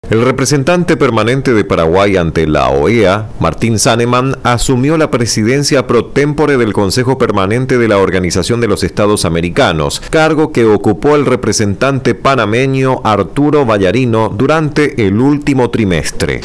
El representante permanente de Paraguay ante la OEA, Martín Zannemann, asumió la presidencia pro tempore del Consejo Permanente de la Organización de los Estados Americanos, cargo que ocupó el representante panameño Arturo Vallarino durante el último trimestre.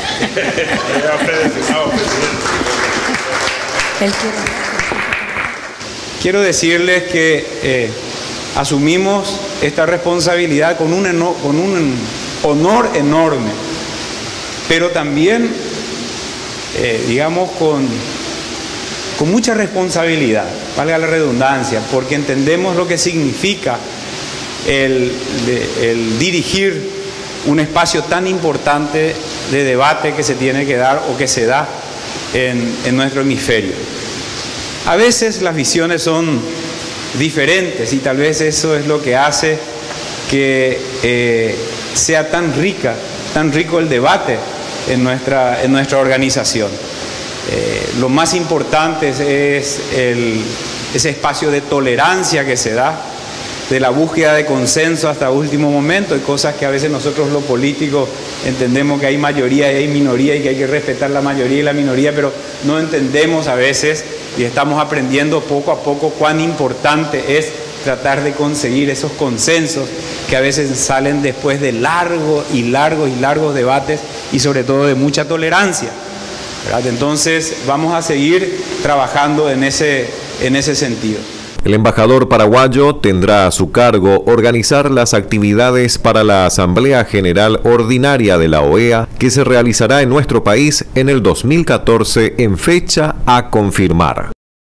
Quiero decirles que asumimos esta responsabilidad con un honor enorme, pero también, digamos, con mucha responsabilidad, valga la redundancia, porque entendemos lo que significa el dirigir un espacio tan importante de debate que se tiene que dar o que se da en nuestro hemisferio. A veces las visiones son diferentes y tal vez eso es lo que hace que sea tan rico el debate en nuestra organización. Lo más importante es ese espacio de tolerancia que se da, de la búsqueda de consenso hasta último momento. Hay cosas que a veces nosotros los políticos entendemos que hay mayoría y hay minoría y que hay que respetar la mayoría y la minoría, pero no entendemos a veces, y estamos aprendiendo poco a poco cuán importante es tratar de conseguir esos consensos que a veces salen después de largos debates y sobre todo de mucha tolerancia, ¿verdad? Entonces vamos a seguir trabajando en ese sentido. El embajador paraguayo tendrá a su cargo organizar las actividades para la Asamblea General Ordinaria de la OEA que se realizará en nuestro país en el 2014 en fecha a confirmar.